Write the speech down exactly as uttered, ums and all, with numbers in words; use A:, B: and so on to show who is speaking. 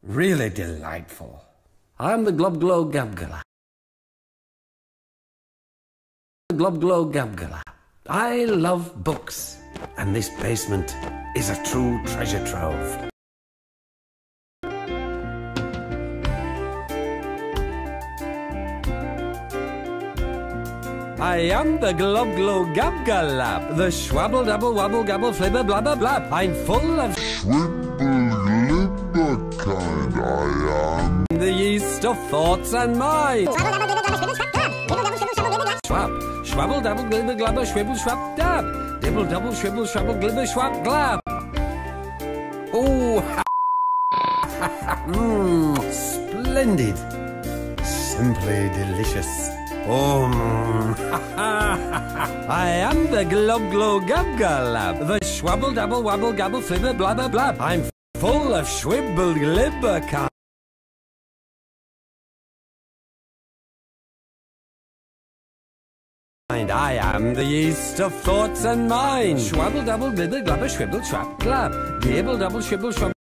A: Really delightful. I'm the Glub Glow Gabgala. Glub Glow Gabgala. I love books, and this basement is a true treasure trove. I am the Glub Glow Gabgalab, the Schwabble Dabble Wabble Gabble Flibber Blabber Blab. I'm full of
B: Swibble glibber kind I am.
A: The yeast of thoughts and minds. Schwab, Schwabble Dabble Glibber Glabber Schwibble Schwab Dab. Dibble Double Schwibble Schwabble Glibber Schwab Glab. Oh, mmm, splendid. Simply delicious. Oh, I am the Glub Glow Gabgalab, the Schwabble Dabble Wabble Gabble Flibber Blabber Blab. I'm full of Schwibble Glibber kind. I am the yeast of thoughts and minds. Schwabble Dabble Glibber Glabber Schwibble Schwab Glab. Dibble Double Schwibble Schwab.